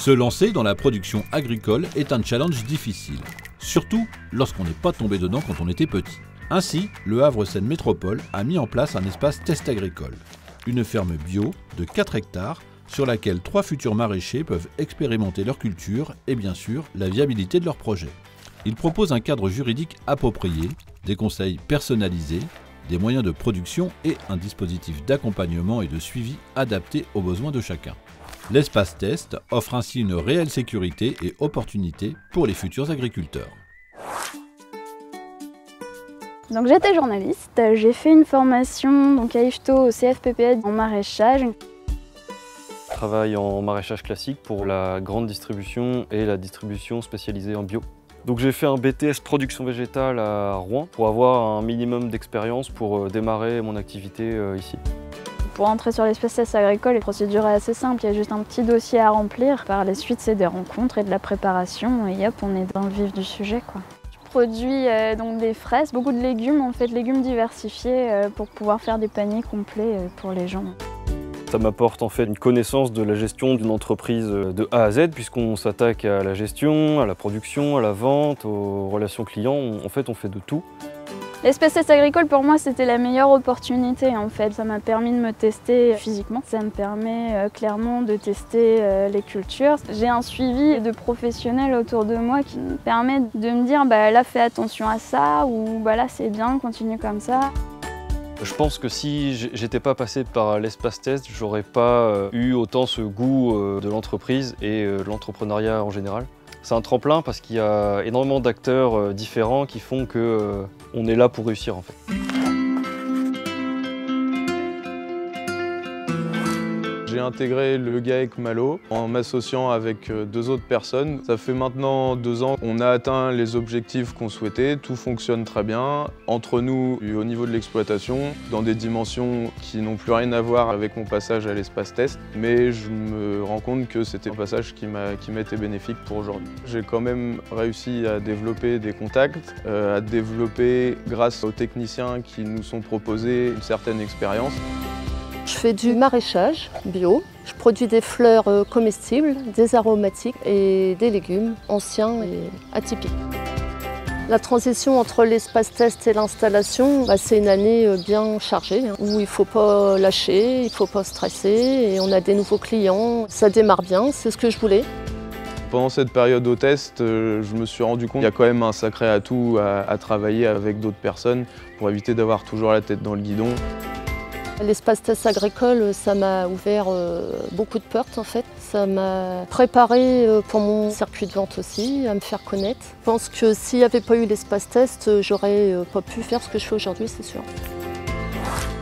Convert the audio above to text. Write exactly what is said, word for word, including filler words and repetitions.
Se lancer dans la production agricole est un challenge difficile, surtout lorsqu'on n'est pas tombé dedans quand on était petit. Ainsi, le Havre-Seine Métropole a mis en place un espace test agricole, une ferme bio de quatre hectares sur laquelle trois futurs maraîchers peuvent expérimenter leur culture et bien sûr la viabilité de leur projet. Il propose un cadre juridique approprié, des conseils personnalisés, des moyens de production et un dispositif d'accompagnement et de suivi adapté aux besoins de chacun. L'espace test offre ainsi une réelle sécurité et opportunité pour les futurs agriculteurs. Donc j'étais journaliste, j'ai fait une formation donc à IFTO au C F P P E en maraîchage. Je travaille en maraîchage classique pour la grande distribution et la distribution spécialisée en bio. Donc j'ai fait un B T S production végétale à Rouen pour avoir un minimum d'expérience pour démarrer mon activité ici. Pour entrer sur l'espace test agricole, la procédure est assez simple, il y a juste un petit dossier à remplir. Par la suite, c'est des rencontres et de la préparation et hop, on est dans le vif du sujet, quoi. Je produis euh, donc des fraises, beaucoup de légumes, en fait, légumes diversifiés euh, pour pouvoir faire des paniers complets euh, pour les gens. Ça m'apporte en fait une connaissance de la gestion d'une entreprise de A à Z puisqu'on s'attaque à la gestion, à la production, à la vente, aux relations clients. En fait, on fait de tout. L'espace test agricole, pour moi, c'était la meilleure opportunité en fait. Ça m'a permis de me tester physiquement. Ça me permet euh, clairement de tester euh, les cultures. J'ai un suivi de professionnels autour de moi qui me permet de me dire bah, là, fais attention à ça ou bah, là, c'est bien, continue comme ça. Je pense que si j'étais pas passé par l'espace test, j'aurais pas eu autant ce goût de l'entreprise et de l'entrepreneuriat en général. C'est un tremplin parce qu'il y a énormément d'acteurs différents qui font qu'on est là pour réussir en fait. J'ai intégré le GAEC Malo en m'associant avec deux autres personnes. Ça fait maintenant deux ans qu'on a atteint les objectifs qu'on souhaitait, tout fonctionne très bien. Entre nous, au niveau de l'exploitation, dans des dimensions qui n'ont plus rien à voir avec mon passage à l'espace test, mais je me rends compte que c'était un passage qui m'a qui m'a été bénéfique pour aujourd'hui. J'ai quand même réussi à développer des contacts, euh, à développer, grâce aux techniciens qui nous sont proposés, une certaine expérience. Je fais du maraîchage bio. Je produis des fleurs comestibles, des aromatiques et des légumes anciens et atypiques. La transition entre l'espace test et l'installation, bah, c'est une année bien chargée, hein, où il ne faut pas lâcher, il ne faut pas stresser et on a des nouveaux clients. Ça démarre bien, c'est ce que je voulais. Pendant cette période au test, je me suis rendu compte qu'il y a quand même un sacré atout à, à travailler avec d'autres personnes pour éviter d'avoir toujours la tête dans le guidon. L'espace test agricole, ça m'a ouvert euh, beaucoup de portes en fait. Ça m'a préparé pour mon circuit de vente aussi, à me faire connaître. Je pense que s'il n'y avait pas eu l'espace test, j'aurais pas pu faire ce que je fais aujourd'hui, c'est sûr.